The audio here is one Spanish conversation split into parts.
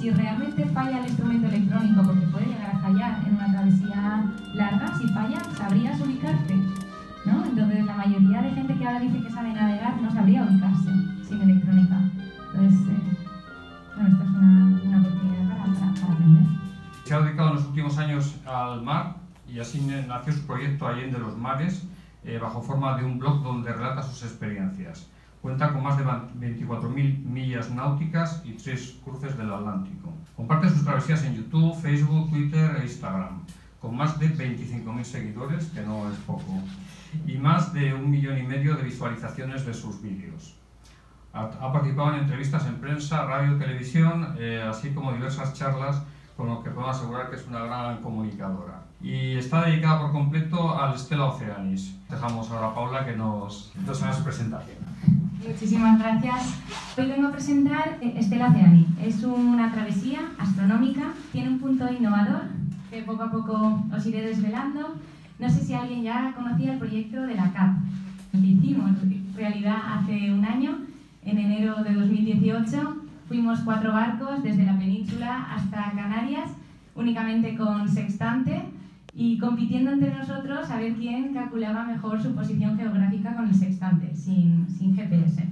si realmente falla el instrumento electrónico, porque puede llegar a fallar en una travesía larga, si falla, sabrías ubicarte, ¿no? Entonces, la mayoría de gente que ahora dice que sabe navegar no sabría ubicarse sin electrónica. Entonces, bueno, esto es una oportunidad para aprender. Se ha dedicado en los últimos años al mar y así nació su proyecto Allende los Mares, bajo forma de un blog donde relata sus experiencias. Cuenta con más de 24.000 millas náuticas y 3 cruces del Atlántico. Comparte sus travesías en YouTube, Facebook, Twitter e Instagram, con más de 25.000 seguidores, que no es poco, y más de 1,5 millones de visualizaciones de sus vídeos. Ha participado en entrevistas en prensa, radio, televisión, así como diversas charlas, con lo que podemos asegurar que es una gran comunicadora. Y está dedicada por completo al Stella Oceanis. Dejamos ahora a Paula que nos haga su presentación. Muchísimas gracias. Hoy vengo a presentar Stella Oceanis. Es una travesía astronómica, tiene un punto innovador que poco a poco os iré desvelando. No sé si alguien ya conocía el proyecto de la CAP. Lo hicimos en realidad hace un año, en enero de 2018. Fuimos 4 barcos desde la península hasta Canarias, únicamente con sextante, y compitiendo entre nosotros a ver quién calculaba mejor su posición geográfica con el sextante, sin GPS.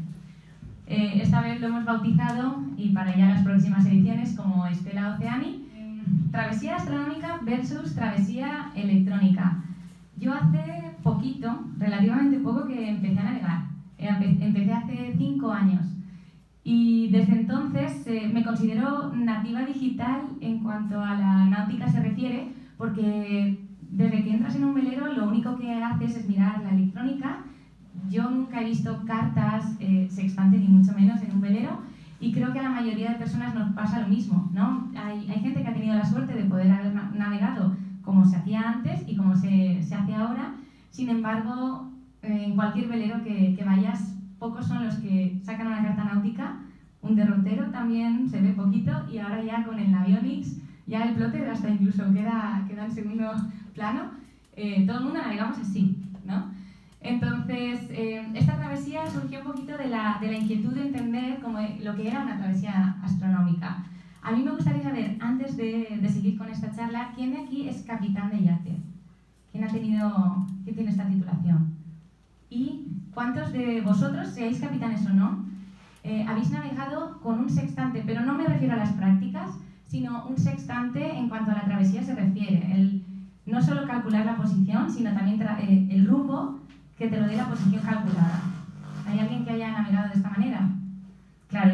Esta vez lo hemos bautizado, y para ya las próximas ediciones, como Stella Oceanis, travesía astronómica versus travesía electrónica. Yo hace poquito, relativamente poco, que empecé a navegar. Empecé hace 5 años. Y desde entonces me considero nativa digital en cuanto a la náutica se refiere, porque desde que entras en un velero lo único que haces es mirar la electrónica. Yo nunca he visto cartas, sextante ni mucho menos en un velero, y creo que a la mayoría de personas nos pasa lo mismo, ¿no? Hay gente que ha tenido la suerte de poder haber navegado como se hacía antes y como se hace ahora. Sin embargo, en cualquier velero que vayas, pocos son los que sacan una carta náutica. Un derrotero también se ve poquito, y ahora ya con el Navionics, ya el plotter hasta incluso queda en segundo plano. Todo el mundo navegamos así, ¿no? Entonces, esta travesía surgió un poquito de la inquietud de entender lo que era una travesía astronómica. A mí me gustaría saber, antes de seguir con esta charla, ¿quién de aquí es capitán de yate? ¿Quién tiene esta titulación? ¿Y cuántos de vosotros, seáis capitanes o no, habéis navegado con un sextante? Pero no me refiero a las prácticas, sino un sextante en cuanto a la travesía se refiere. No solo calcular la posición, sino también el rumbo que te lo dé la posición calculada. ¿Hay alguien que haya navegado de esta manera? Claro,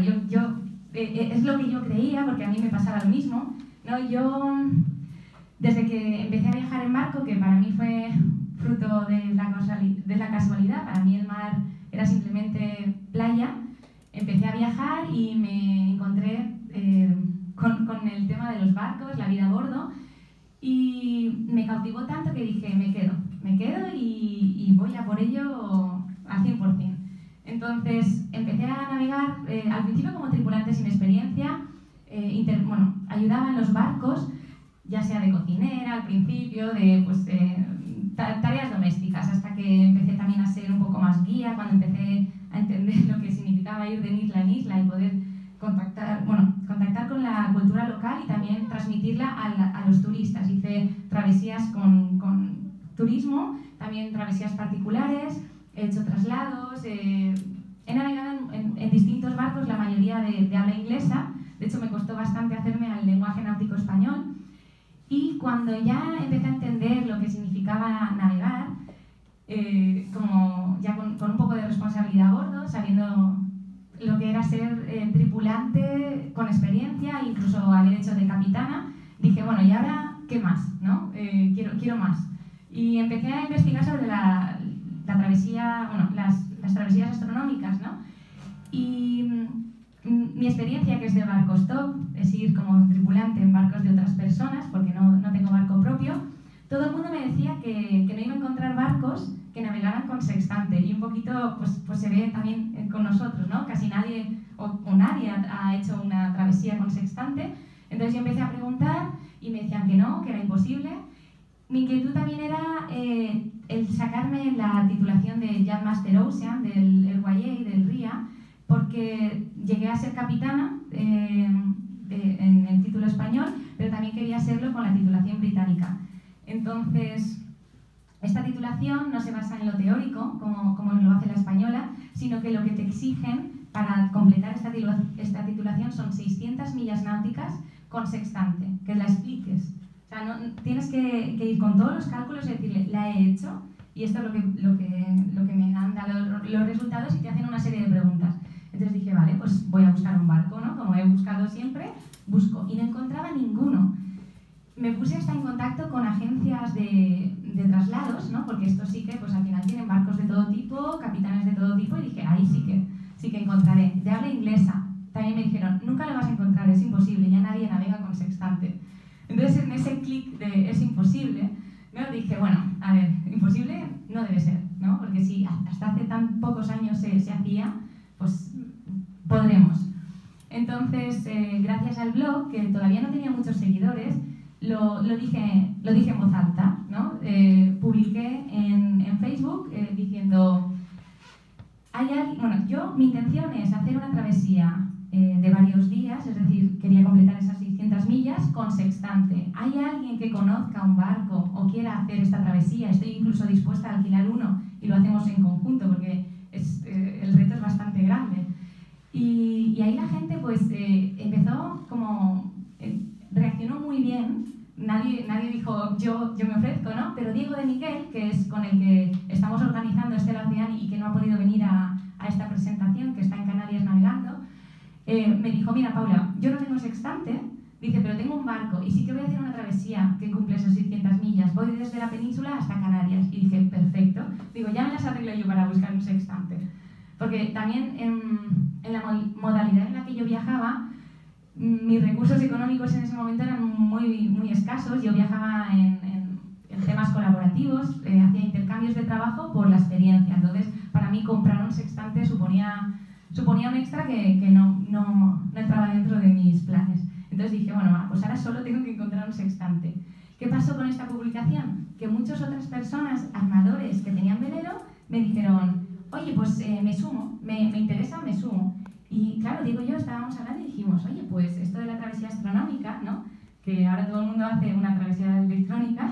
es lo que yo creía, porque a mí me pasaba lo mismo, ¿no? Yo, desde que empecé a viajar en barco, que para mí fue fruto de la casualidad, para mí el mar era simplemente playa, empecé a viajar y me encontré con el tema de los barcos, la vida a bordo, y me cautivó tanto que dije, me quedo y voy a por ello al 100%. Entonces empecé a navegar, al principio como tripulante sin experiencia, ayudaba en los barcos, ya sea de cocinera al principio, de tareas domésticas, hasta que empecé también a ser un poco más guía, cuando empecé a entender lo que significaba ir de isla en isla y poder contactar con la cultura local y también transmitirla a los turistas. Hice travesías con turismo, también travesías particulares, he hecho traslados, he navegado en distintos barcos, la mayoría de habla inglesa. De hecho, me costó bastante hacerme al lenguaje náutico español. Y cuando ya empecé a entender lo que significaba navegar, con un poco de responsabilidad a bordo, sabiendo lo que era ser tripulante con experiencia, incluso haber hecho de capitana, dije, bueno, ¿y ahora qué más? ¿No? Quiero más. Y empecé a investigar sobre la travesía, las travesías astronómicas, ¿no? Y mi experiencia, que es de barco stop, es ir como tripulante en barcos de otras personas, porque no tengo barco propio, todo el mundo me decía que no iba a encontrar barcos que navegaran con sextante, y un poquito pues se ve también con nosotros, ¿no? Casi nadie o nadie ha hecho una travesía con sextante. Entonces yo empecé a preguntar y me decían que no, que era imposible. Mi inquietud también era el sacarme la titulación de Yacht Master Ocean, del RYA y del RIA, porque llegué a ser capitana en el título español, pero también quería serlo con la titulación británica. Entonces, esta titulación no se basa en lo teórico, como lo hace la española, sino que lo que te exigen para completar esta titulación son 600 millas náuticas con sextante, que la expliques. O sea, no, tienes que ir con todos los cálculos y decirle, la he hecho, y esto es lo que me han dado los resultados, y te hacen una serie de preguntas. Entonces dije, vale, pues voy a buscar un barco, ¿no? Como he buscado siempre, busco, y no encontraba ninguno. Me puse hasta en contacto con agencias de traslados, ¿no? Porque estos sí que, pues al final tienen barcos de todo tipo, capitanes de todo tipo, y dije, ahí sí que encontraré. De habla inglesa, también me dijeron, nunca lo vas a encontrar, es imposible, ya nadie navega con sextante. Entonces en ese clic de es imposible, ¿no? Dije, bueno, a ver, imposible no debe ser, ¿no? Porque si hasta hace tan pocos años se hacía, pues podremos. Entonces, gracias al blog, que todavía no tenía muchos seguidores, lo dije en voz alta, ¿no? Publiqué en Facebook diciendo, mi intención es hacer una travesía de varios días, es decir, quería completar esas 600 millas con sextante. ¿Hay alguien que conozca un barco o quiera hacer esta travesía? Estoy incluso dispuesta a alquilar uno y lo hacemos en conjunto porque el reto es bastante grande. Y ahí la gente pues empezó como... reaccionó muy bien. Nadie dijo, yo me ofrezco, ¿no? Pero Diego de Miguel, que es con el que estamos organizando Estela Oceani y que no ha podido venir a esta presentación, que está en Canarias navegando, me dijo, mira Paula, yo no tengo sextante, dice, pero tengo un barco y sí que voy a hacer una travesía que cumple esas 600 millas, voy desde la península hasta Canarias. Y dije, perfecto, digo, ya me las arreglo yo para buscar un sextante. Porque también en la modalidad en la que yo viajaba, mis recursos económicos en ese momento eran muy escasos. Yo viajaba en temas colaborativos, hacía intercambios de trabajo por la experiencia. Entonces, para mí comprar un sextante suponía un extra que no entraba dentro de mis planes. Entonces dije, bueno, pues ahora solo tengo que encontrar un sextante. ¿Qué pasó con esta publicación? Que muchas otras personas, armadores que tenían velero, me dijeron, oye, pues me sumo, me interesa, me sumo. Y claro, Diego y yo estábamos hablando y dijimos, oye, pues esto de la travesía astronómica, ¿no? Que ahora todo el mundo hace una travesía electrónica,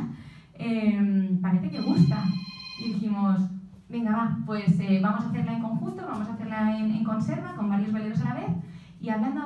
parece que gusta. Y dijimos, venga, va, pues vamos a hacerla en conjunto, vamos a hacerla en conserva, con varios veleros a la vez, y hablando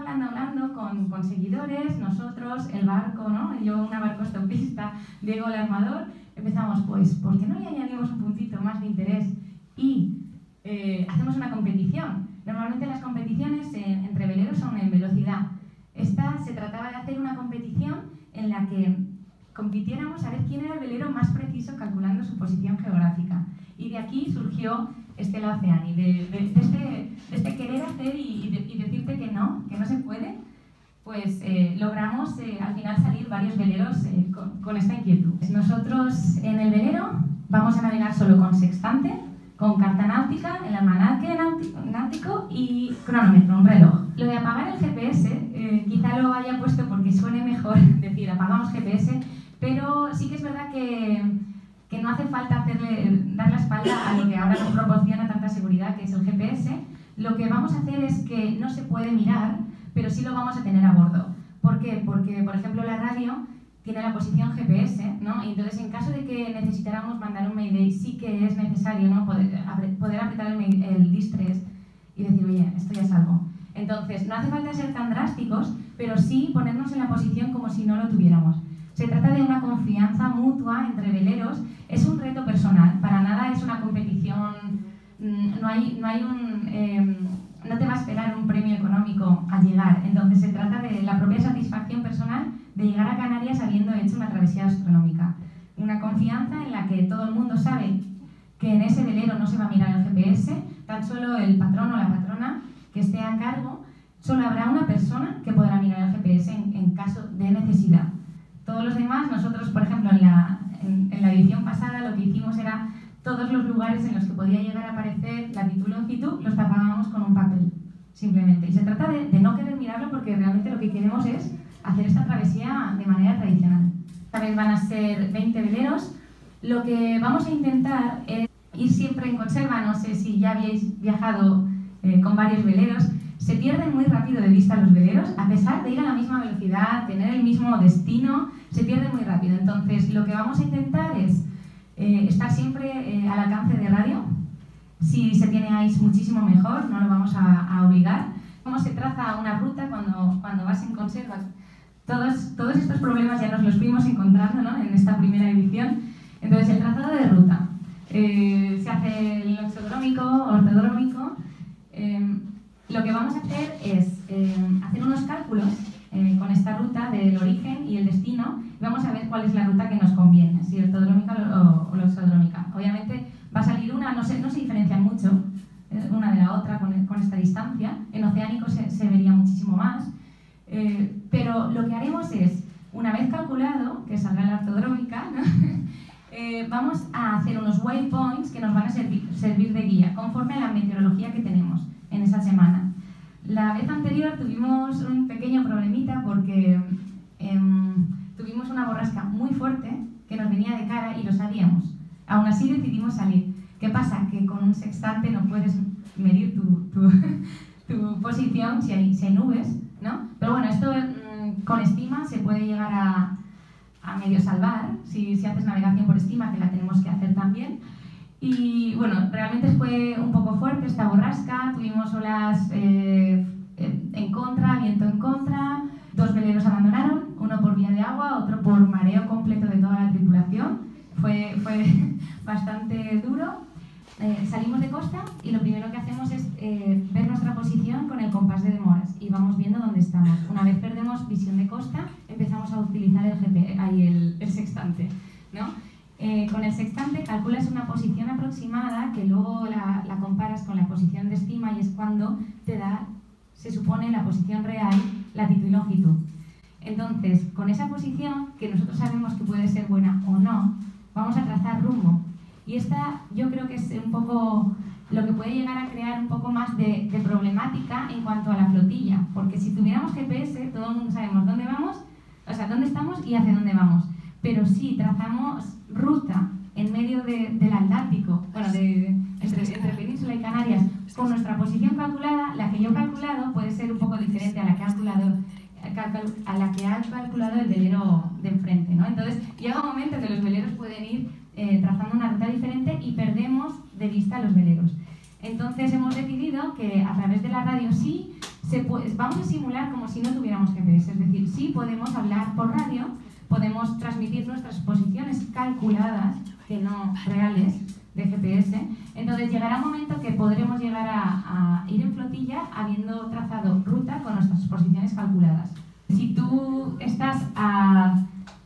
con seguidores, nosotros, el barco, ¿no? Yo una barcostopista, Diego el armador, empezamos, pues, ¿por qué no le añadimos un puntito más de interés? Y hacemos una competición. Normalmente las competiciones entre veleros son en velocidad. Esta se trataba de hacer una competición en la que compitiéramos a ver quién era el velero más preciso calculando su posición geográfica. Y de aquí surgió Estela Oceani, de este querer hacer y decirte que no se puede, pues logramos al final salir varios veleros con esta inquietud. Nosotros en el velero vamos a navegar solo con sextante, con carta náutica, el almanaque náutico y cronómetro, un reloj. Lo de apagar el GPS, quizá lo haya puesto porque suene mejor decir apagamos GPS, pero sí que es verdad que no hace falta dar la espalda a lo que ahora nos proporciona tanta seguridad, que es el GPS. Lo que vamos a hacer es que no se puede mirar, pero sí lo vamos a tener a bordo. ¿Por qué? Porque, por ejemplo, la radio tiene la posición GPS, ¿no? Y entonces, en caso de que necesitáramos mandar un Mayday, sí que es necesario, ¿no? poder apretar el distress y decir, oye, esto ya salgo. Entonces, no hace falta ser tan drásticos, pero sí ponernos en la posición como si no lo tuviéramos. Se trata de una confianza mutua entre veleros. Es un reto personal, para nada es una competición, no te va a esperar un premio económico al llegar. Entonces se trata de la propia satisfacción personal de llegar a Canarias habiendo hecho una travesía astronómica. Una confianza en la que todo el mundo sabe que en ese velero no se va a mirar el GPS, tan solo el patrón o la patrona que esté a cargo, solo habrá una persona que podrá mirar el GPS en caso de necesidad. Todos los demás, nosotros, por ejemplo, en la edición pasada lo que hicimos era todos los lugares en los que podía llegar a aparecer latitud y longitud los tapábamos con un papel, simplemente. Y se trata de no querer mirarlo porque realmente lo que queremos es hacer esta travesía de manera tradicional. Esta vez van a ser 20 veleros. Lo que vamos a intentar es ir siempre en conserva. No sé si ya habéis viajado con varios veleros. se pierden muy rápido de vista los veleros, a pesar de ir a la misma velocidad, tener el mismo destino, se pierden muy rápido. Entonces, lo que vamos a intentar es estar siempre al alcance de radio. Si se tiene ICE, muchísimo mejor, no lo vamos a obligar. Cómo se traza una ruta cuando vas en conserva. Todos estos problemas ya nos los fuimos encontrando, ¿no?, en esta primera edición. Entonces, el trazado de ruta. Se hace el oxodrómico, ortodrómico. Lo que vamos a hacer es hacer unos cálculos con esta ruta del origen y el destino, y vamos a ver cuál es la ruta que nos conviene, si ortodrómica o la oxodrómica. Obviamente va a salir una, no se diferencian mucho una de la otra con esta distancia. En oceánico se vería muchísimo más, pero lo que haremos es, una vez calculado, que salga la ortodrómica, ¿no? Vamos a hacer unos waypoints que nos van a servir de guía conforme a la meteorología que tenemos en esa semana. La vez anterior tuvimos un pequeño problemita porque tuvimos una borrasca muy fuerte que nos venía de cara y lo sabíamos. Aún así decidimos salir. ¿Qué pasa? Que con un sextante no puedes medir tu posición si hay nubes, ¿no? Pero bueno, esto con estima se puede llegar a medio salvar, si haces navegación por estima, que la tenemos que hacer también. Y bueno, realmente fue un poco fuerte esta borrasca, tuvimos olas en contra, viento en contra, 2 veleros abandonaron, uno por vía de agua, otro por mareo completo de toda la tripulación. Fue bastante duro. Salimos de costa y lo primero que hacemos es ver nuestra posición con el compás de demoras y vamos viendo dónde estamos. Una vez perdemos visión de costa, empezamos a utilizar el sextante, ¿no? Con el sextante calculas una posición aproximada que luego la comparas con la posición de estima y es cuando te da, se supone, la posición real, latitud y longitud. Entonces, con esa posición, que nosotros sabemos que puede ser buena o no, vamos a trazar rumbo. Y esta yo creo que es un poco lo que puede llegar a crear un poco más de problemática en cuanto a la flotilla, porque si tuviéramos GPS, todo el mundo sabemos dónde vamos, o sea, dónde estamos y hacia dónde vamos. Pero si trazamos ruta en medio del Atlántico, bueno, entre Península y Canarias, con nuestra posición calculada, la que yo he calculado puede ser un poco diferente a la que ha calculado el velero de enfrente, ¿no? Entonces, llega un momento que los veleros pueden ir trazando una ruta diferente y perdemos de vista los veleros. Entonces, hemos decidido que a través de la radio vamos a simular como si no tuviéramos GPS, es decir, sí podemos hablar por radio, podemos transmitir nuestras posiciones calculadas, que no reales, de GPS. Entonces llegará un momento que podremos llegar a ir en flotilla habiendo trazado ruta con nuestras posiciones calculadas. Si tú estás a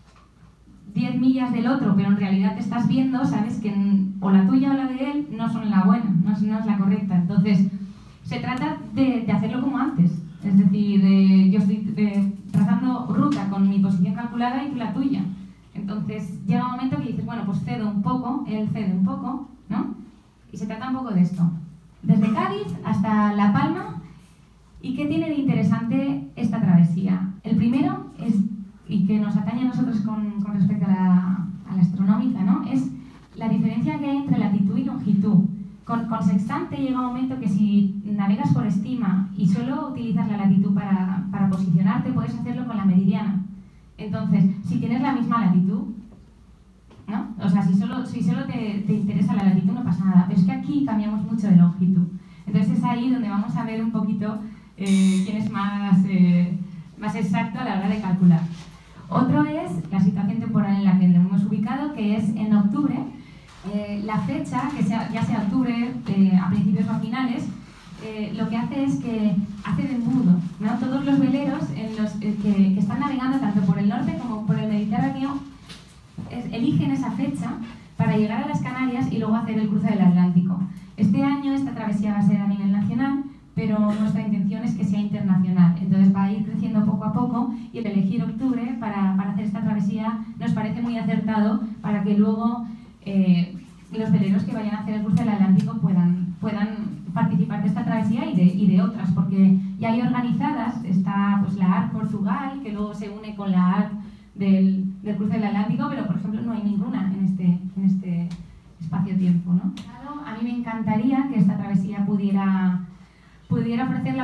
10 millas del otro, pero en realidad te estás viendo, sabes que o la tuya o la de él no son la buena, no es la correcta. Entonces se trata de hacerlo como antes. Es decir, yo estoy trazando ruta con mi posición calculada y tú la tuya. Entonces llega un momento que dices, bueno, pues cedo un poco, él cede un poco, ¿no? Y se trata un poco de esto. Desde Cádiz hasta La Palma. ¿Y qué tiene de interesante esta travesía? El primero es, y que nos atañe a nosotros con respecto a la astronómica, ¿no?, es la diferencia que hay entre latitud y longitud. Con sextante llega un momento que si navegas por estima y solo utilizas la latitud para posicionarte, puedes hacerlo con la meridiana. Entonces, si tienes la misma latitud, ¿no? O sea, si solo te interesa la latitud no pasa nada, pero es que aquí cambiamos mucho de longitud. Entonces es ahí donde vamos a ver un poquito quién es más exacto a la hora de calcular. Otro es la situación temporal en la que lo hemos ubicado, que es en octubre. La fecha, ya sea octubre, a principios o a finales, lo que hace es que hace de embudo, ¿no? Todos los veleros que están navegando tanto por el norte como por el Mediterráneo eligen esa fecha para llegar a las Canarias y luego hacer el cruce del Atlántico. Este año esta travesía va a ser a nivel nacional, pero nuestra intención es que sea internacional. Entonces va a ir creciendo poco a poco y el elegir octubre para hacer esta travesía nos parece muy acertado para que luego los veleros que vayan a hacer el cruce del Atlántico puedan participar de esta travesía y de otras, porque ya hay organizadas, está pues la ARC Portugal, que luego se une con la ARC del cruce del Atlántico, pero por ejemplo no hay ninguna en este espacio-tiempo, ¿no? A mí me encantaría que esta travesía pudiera ofrecer la oportunidad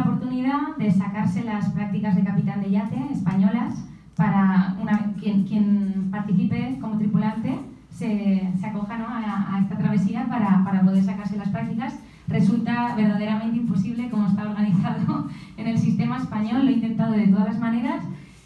oportunidad de sacarse las prácticas de capitán de yate españolas para quien participe como tripulante se acoja, ¿no?, a esta travesía para poder sacarse las prácticas. Resulta verdaderamente imposible como está organizado en el sistema español, lo he intentado de todas las maneras,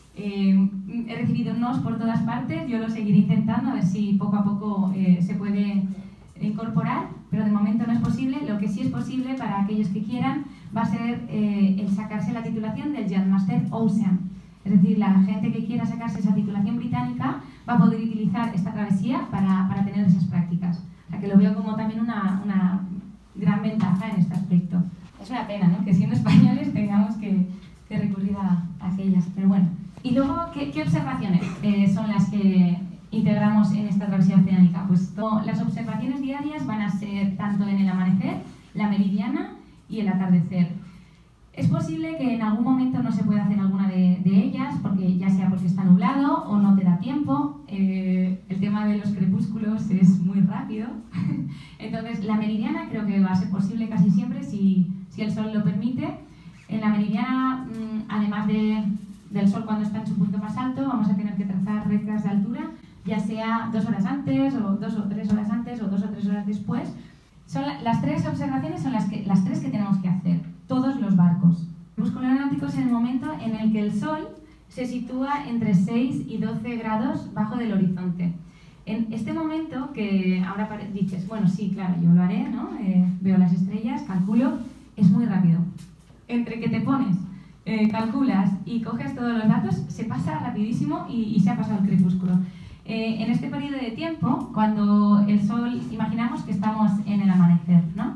he recibido nos por todas partes, yo lo seguiré intentando a ver si poco a poco se puede incorporar, pero de momento no es posible. Lo que sí es posible para aquellos que quieran va a ser el sacarse la titulación del Yacht Master Ocean. Es decir, la gente que quiera sacarse esa titulación británica va a poder utilizar esta travesía para tener esas prácticas. O sea que lo veo como también una gran ventaja en este aspecto. Es una pena, ¿no?, que siendo españoles tengamos que recurrir a aquellas, pero bueno. Y luego, ¿qué observaciones son las que integramos en esta travesía oceánica? Pues las observaciones diarias van a ser tanto en el amanecer, la meridiana y el atardecer. Es posible que en algún momento no se pueda hacer alguna de ellas, ya sea porque está nublado o no te da tiempo. El tema de los crepúsculos es muy rápido. Entonces, la meridiana creo que va a ser posible casi siempre si el sol lo permite. En la meridiana, además del sol cuando está en su punto más alto, vamos a tener que trazar rectas de altura, ya sea 2 horas antes, o 2 o 3 horas antes, o 2 o 3 horas después. Las 3 observaciones son las 3 que tenemos que hacer, todos los barcos. El crepúsculo náutico es el momento en el que el sol se sitúa entre 6 y 12 grados bajo del horizonte. En este momento que ahora dices, bueno, sí, claro, yo lo haré, ¿no? Veo las estrellas, calculo, es muy rápido. Entre que te pones, calculas y coges todos los datos, se pasa rapidísimo y se ha pasado el crepúsculo. En este periodo de tiempo, cuando el sol, imaginamos que estamos en el amanecer, ¿no?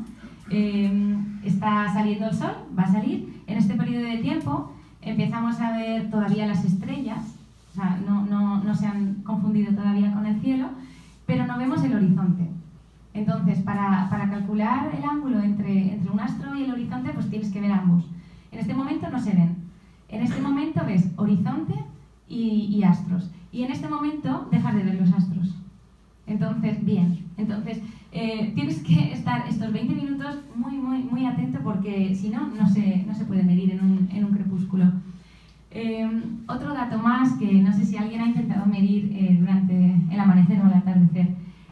Está saliendo el sol, va a salir. En este periodo de tiempo empezamos a ver todavía las estrellas, o sea, no se han confundido todavía con el cielo, pero no vemos el horizonte. Entonces, para calcular el ángulo entre un astro y el horizonte, pues tienes que ver ambos. En este momento no se ven. En este momento ves horizonte y astros. Y en este momento dejas de ver los astros. Entonces, bien. Entonces, tienes que estar estos 20 minutos muy atento porque si no, no se puede medir en un crepúsculo. Otro dato más que no sé si alguien ha intentado medir durante el amanecer o el atardecer.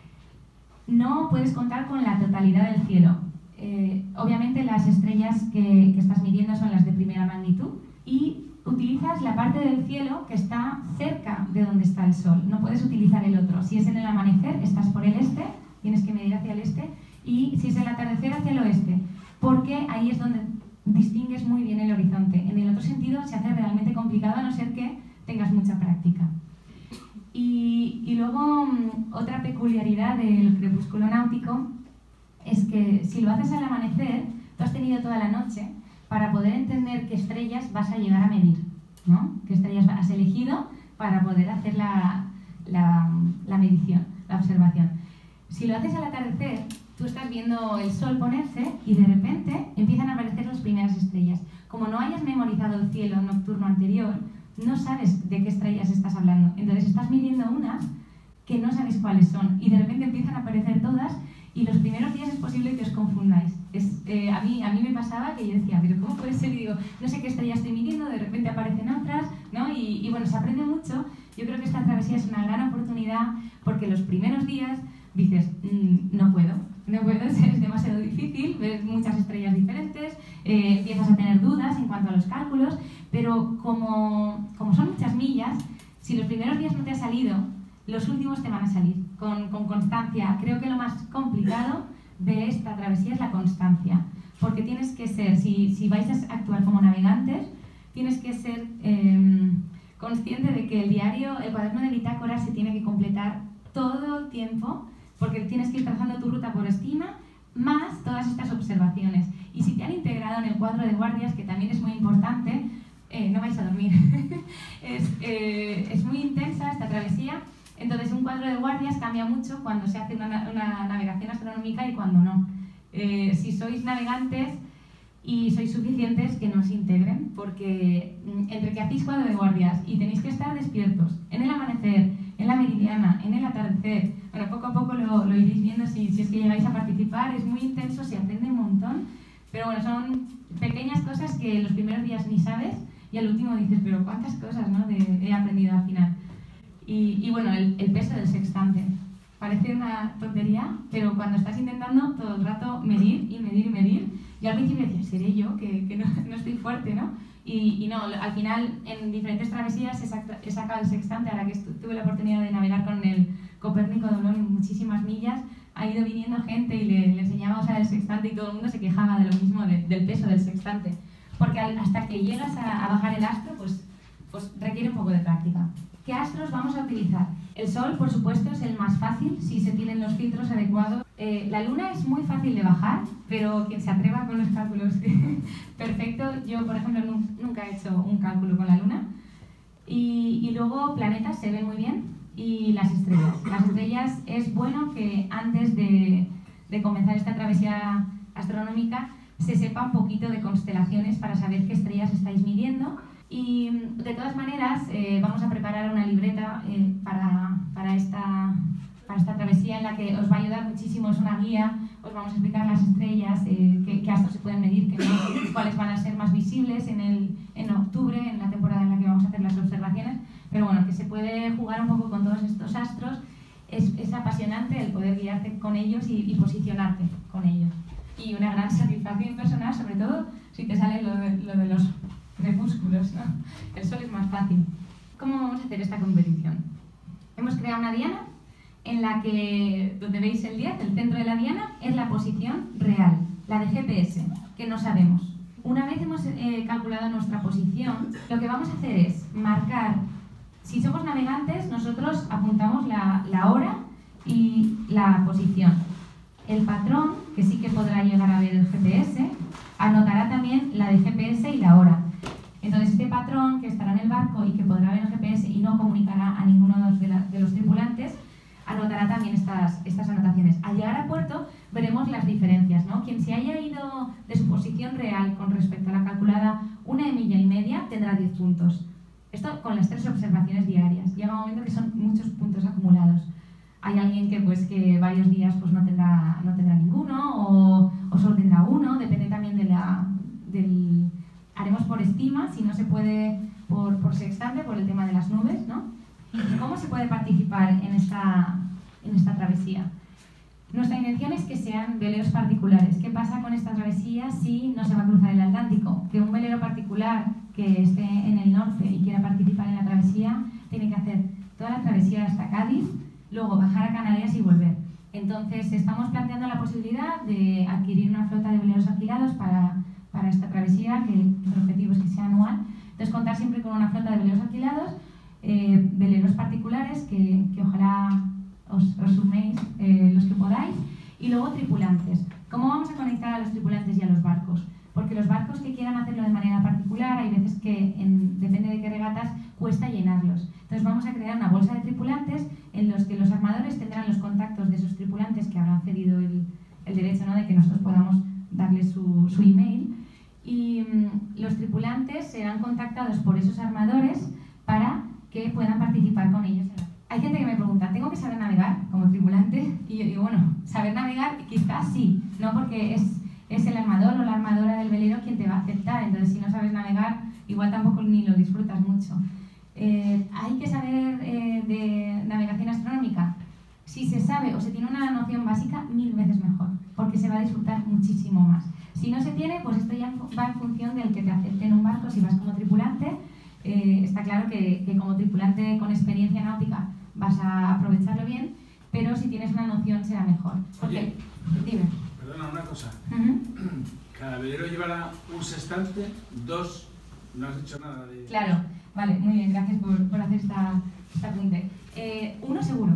No puedes contar con la totalidad del cielo. Obviamente las estrellas que estás midiendo son las de primera magnitud y utilizas la parte del cielo que está cerca de donde está el sol. No puedes utilizar el otro. Si es en el amanecer, estás por el este, tienes que medir hacia el este, y si es el atardecer, hacia el oeste, porque ahí es donde distingues muy bien el horizonte. En el otro sentido se hace realmente complicado a no ser que tengas mucha práctica. Y luego, otra peculiaridad del crepúsculo náutico es que si lo haces al amanecer, tú has tenido toda la noche para poder entender qué estrellas vas a llegar a medir, ¿no? Qué estrellas has elegido para poder hacer la medición, la observación. Si lo haces al atardecer, tú estás viendo el sol ponerse y de repente empiezan a aparecer las primeras estrellas. Como no hayas memorizado el cielo nocturno anterior, no sabes de qué estrellas estás hablando. Entonces estás midiendo unas que no sabes cuáles son y de repente empiezan a aparecer todas y los primeros días es posible que os confundáis. A mí me pasaba que yo decía, pero ¿cómo puede ser? Y digo, no sé qué estrella estoy midiendo, de repente aparecen otras, ¿no? Y bueno, se aprende mucho. Yo creo que esta travesía es una gran oportunidad porque los primeros días dices, no puedo, es demasiado difícil, ves muchas estrellas diferentes, empiezas a tener dudas en cuanto a los cálculos, pero como son muchas millas, si los primeros días no te ha salido, los últimos te van a salir, con constancia. Creo que lo más complicado de esta travesía es la constancia, porque tienes que ser, si vais a actuar como navegantes, tienes que ser consciente de que el cuaderno de bitácora se tiene que completar todo el tiempo, porque tienes que ir trazando tu ruta por estima, más todas estas observaciones. Y si te han integrado en el cuadro de guardias, que también es muy importante, no vais a dormir. Es muy intensa esta travesía, entonces un cuadro de guardias cambia mucho cuando se hace una navegación astronómica y cuando no. Si sois navegantes y sois suficientes, que nos integren, porque entre que hacéis cuadro de guardias y tenéis que estar despiertos en el amanecer, en la meridiana, en el atardecer, bueno, poco a poco lo iréis viendo si es que llegáis a participar, es muy intenso, se aprende un montón, pero bueno, son pequeñas cosas que los primeros días ni sabes y al último dices, pero cuántas cosas, ¿no? He aprendido al final. Y bueno, el peso del sextante. Parece una tontería, pero cuando estás intentando todo el rato medir y medir y medir, yo al principio decía, ¿seré yo? Que no estoy fuerte, ¿no? Y no, al final en diferentes travesías he sacado el sextante. Ahora que tuve la oportunidad de navegar con el Copérnico de Olón muchísimas millas, ha ido viniendo gente y le enseñaba a usar el sextante y todo el mundo se quejaba de lo mismo, del peso del sextante. Porque hasta que llegas a bajar el astro, pues requiere un poco de práctica. ¿Qué astros vamos a utilizar? El Sol, por supuesto, es el más fácil si se tienen los filtros adecuados. La Luna es muy fácil de bajar, pero quien se atreva con los cálculos perfecto. Yo, por ejemplo, nunca he hecho un cálculo con la Luna. Y luego planetas se ven muy bien y las estrellas. Las estrellas es bueno que antes de comenzar esta travesía astronómica se sepa un poquito de constelaciones para saber qué estrellas estáis midiendo. Y de todas maneras vamos a preparar una libreta para esta travesía en la que os va a ayudar muchísimo, es una guía, os vamos a explicar las estrellas, qué astros se pueden medir, cuáles van a ser más visibles en octubre, en la temporada en la que vamos a hacer las observaciones, pero bueno, que se puede jugar un poco con todos estos astros, es apasionante el poder guiarte con ellos y posicionarte con ellos. Y una gran satisfacción personal, sobre todo si te sale lo de los crepúsculos, ¿no? El Sol es más fácil. ¿Cómo vamos a hacer esta competición? Hemos creado una diana en la que, donde veis el 10, el centro de la diana es la posición real, la de GPS, que no sabemos. Una vez hemos calculado nuestra posición, lo que vamos a hacer es marcar, si somos navegantes, nosotros apuntamos la hora y la posición. El patrón, que sí que podrá llegar a ver el GPS, anotará también la de GPS y la hora. Entonces este patrón que estará en el barco y que podrá ver el GPS y no comunicará a ninguno de los tripulantes, anotará también estas anotaciones. Al llegar al puerto veremos las diferencias, ¿no? Quien se haya ido de su posición real con respecto a la calculada 1,5 millas tendrá 10 puntos. Esto con las 3 observaciones diarias. Llega un momento que son muchos puntos acumulados. Hay alguien que varios días no tendrá ninguno o solo tendrá uno, depende también del... Haremos por estima, si no se puede por sextante, por el tema de las nubes, ¿no? ¿Cómo se puede participar en esta travesía? Nuestra intención es que sean veleros particulares. ¿Qué pasa con esta travesía si no se va a cruzar el Atlántico? Que un velero particular que esté en el norte y quiera participar en la travesía tiene que hacer toda la travesía hasta Cádiz, luego bajar a Canarias y volver. Entonces estamos planteando la posibilidad de adquirir una flota de veleros alquilados para esta travesía, que el objetivo es que sea anual. Entonces contar siempre con una flota de veleros alquilados, veleros particulares que ojalá os suméis los que podáis, y luego tripulantes. ¿Cómo vamos a conectar a los tripulantes y a los barcos? Porque los barcos que quieran hacerlo de manera particular, hay veces que, depende de qué regatas, cuesta llenarlos. Entonces vamos a crear una bolsa de tripulantes en los que los armadores tendrán los contactos de esos tripulantes que habrán cedido el derecho, ¿no?, de que nosotros podamos darles su email. Y los tripulantes serán contactados por esos armadores para que puedan participar con ellos. Hay gente que me pregunta, ¿tengo que saber navegar como tripulante? Y yo digo, bueno, saber navegar quizás sí, no, porque es el armador o la armadora del velero quien te va a aceptar. Entonces, si no sabes navegar, igual tampoco ni lo disfrutas mucho. ¿Hay que saber de navegación astronómica? Si se sabe o se tiene una noción básica, 1000 veces mejor, porque se va a disfrutar muchísimo más. Si no se tiene, pues esto ya va en función del que te acepte en un barco. Si vas como tripulante, está claro que como tripulante con experiencia náutica vas a aprovecharlo bien, pero si tienes una noción será mejor. Oye, dime. Perdona, una cosa. Cada velero llevará un sextante, 2, no has dicho nada de... Claro, vale, muy bien, gracias por hacer esta apunte. Uno seguro.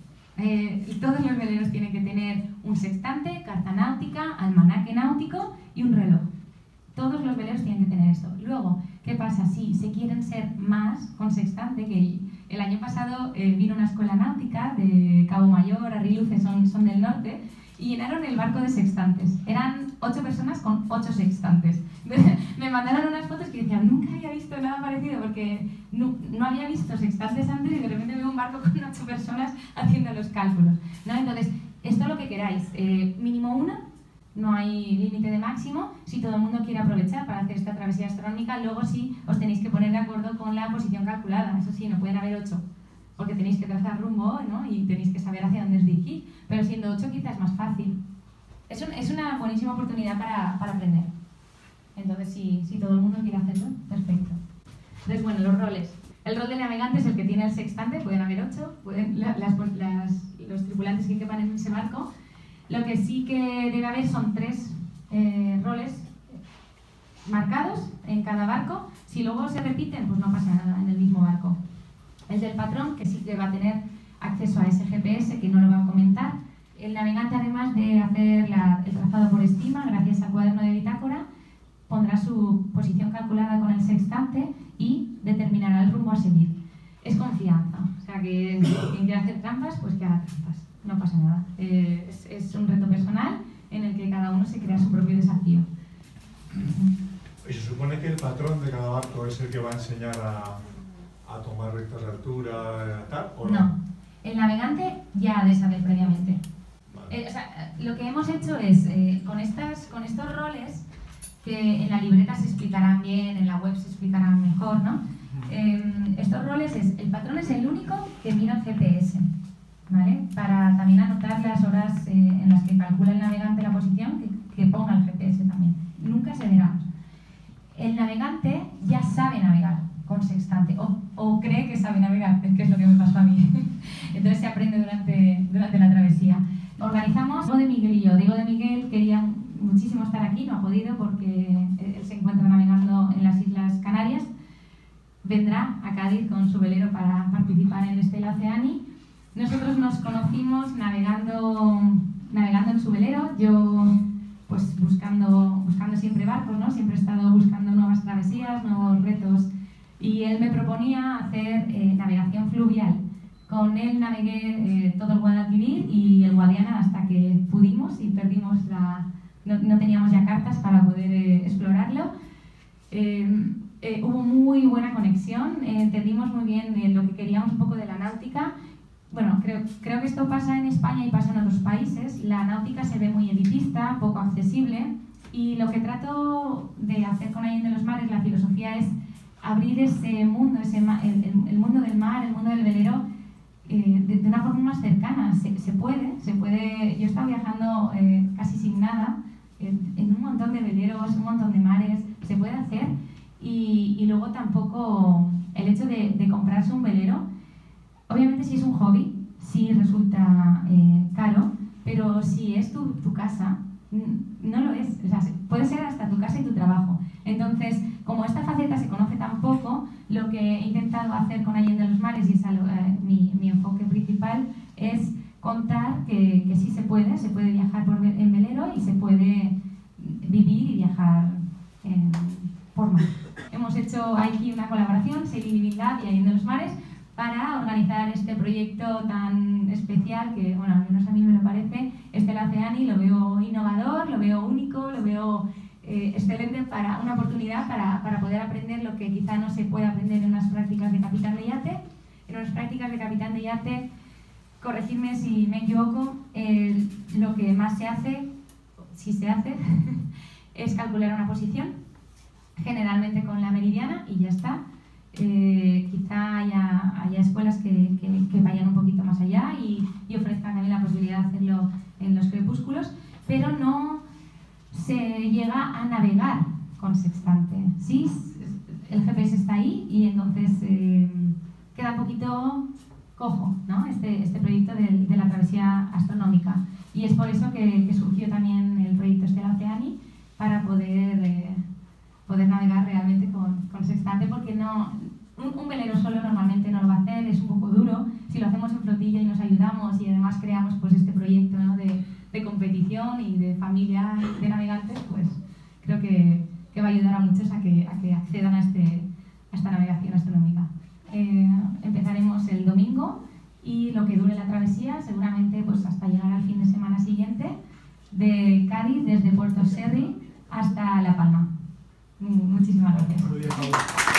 Todos los veleros tienen que tener un sextante, carta náutica, almanaque náutico y un reloj. Todos los veleros tienen que tener esto. Luego, ¿qué pasa? Si se quieren ser más con sextante, que el año pasado vino una escuela náutica de Cabo Mayor, Arriluce, son del norte, y llenaron el barco de sextantes. Eran 8 personas con 8 sextantes. Me mandaron unas fotos que decían, nunca había visto nada parecido, porque no había visto sextantes antes y de repente veo un barco con 8 personas haciendo los cálculos, ¿no? Entonces, esto es lo que queráis. Mínimo una, no hay límite de máximo. Si todo el mundo quiere aprovechar para hacer esta travesía astronómica, luego sí os tenéis que poner de acuerdo con la posición calculada. Eso sí, no pueden haber 8, porque tenéis que trazar rumbo, ¿no? Y tenéis que saber hacia dónde os dirigís. Pero siendo 8 quizás es más fácil. Es una buenísima oportunidad para aprender. Entonces, si todo el mundo quiere hacerlo, perfecto. Entonces, bueno, los roles. El rol del navegante es el que tiene el sextante, pueden haber 8, los tripulantes que quepan en ese barco. Lo que sí que debe haber son 3 roles marcados en cada barco. Si luego se repiten, pues no pasa nada en el mismo barco. El del patrón, que sí que va a tener acceso a ese GPS, que no lo va a comentar. El navegante, además de hacer el trazado por estima, gracias al cuaderno de bitácora, pondrá su posición calculada con el sextante y determinará el rumbo a seguir. Es confianza, o sea que quien quiera hacer trampas, pues que haga trampas, no pasa nada. Es un reto personal en el que cada uno se crea su propio desafío. ¿Y se supone que el patrón de cada barco es el que va a enseñar a tomar rectas de altura, tal, o no? No, el navegante ya ha de saber previamente. Vale. O sea, lo que hemos hecho es, con estos roles, que en la libreta se explicarán bien, en la web se explicarán mejor, ¿no? Estos roles el patrón es el único que mira el GPS, ¿vale? Para también anotar las horas en las que calcula el navegante la posición, que ponga el GPS también. Nunca se verá. El navegante ya sabe navegar con sextante, o cree que sabe navegar, que es lo que me pasó a mí. Entonces se aprende durante la travesía. Organizamos, Diego de Miguel y yo. Diego de Miguel quería muchísimo estar aquí, no ha podido porque él se encuentra navegando en las Islas Canarias. Vendrá a Cádiz con su velero para participar en Stella Oceani. Nosotros nos conocimos navegando en su velero, yo pues buscando siempre barcos, ¿no? Siempre he estado buscando nuevas travesías, nuevos retos, y él me proponía hacer navegación fluvial. Con él navegué todo el Guadalquivir y el Guadiana hasta que pudimos y perdimos no teníamos ya cartas para poder explorarlo. Hubo muy buena conexión, entendimos muy bien lo que queríamos un poco de la náutica. Bueno, creo que esto pasa en España y pasa en otros países. La náutica se ve muy elitista, poco accesible, y lo que trato de hacer con Allende los Mares, la filosofía es abrir ese mundo, el mundo del mar, el mundo del velero, de una forma más cercana. Se puede. Yo he estado viajando casi sin nada, en un montón de veleros, un montón de mares, se puede hacer, y luego tampoco el hecho de comprarse un velero, obviamente si es un hobby, sí resulta caro, pero si es tu casa, no lo es. O sea, puede ser hasta tu casa y tu trabajo. Entonces, como esta faceta se conoce tan poco, lo que he intentado hacer con Allende los Mares, y es mi enfoque principal, es contar que sí se puede viajar en velero y se puede vivir y viajar por mar. Hemos hecho aquí una colaboración, Sailing Divinidad y Allende los Mares, para organizar este proyecto tan especial que, bueno, al menos a mí me lo parece. Stella Oceani lo veo innovador, lo veo único, lo veo excelente, para una oportunidad para poder aprender lo que quizá no se puede aprender en unas prácticas de capitán de yate. En unas prácticas de capitán de yate, corregidme si me equivoco, lo que más se hace, si se hace, es calcular una posición, generalmente con la meridiana, y ya está. Quizá haya escuelas que vayan un poquito más allá y ofrezcan también la posibilidad de hacerlo en los crepúsculos, pero no se llega a navegar con sextante. Sí, el GPS está ahí y entonces queda un poquito cojo, ¿no? Este proyecto de la travesía astronómica, y es por eso que surgió también el proyecto Stella Oceani, para poder navegar realmente con sextante, porque un velero solo normalmente no lo va a hacer, es un poco duro. Si lo hacemos en flotilla y nos ayudamos y además creamos pues este proyecto, ¿no? de competición y de familia de navegantes, pues creo que va a ayudar a muchos a que accedan a esta navegación astronómica. Empezaremos el domingo y lo que dure la travesía, seguramente pues hasta llegar al fin de semana siguiente, de Cádiz, desde Puerto Sherry hasta La Palma. Muchísimas gracias.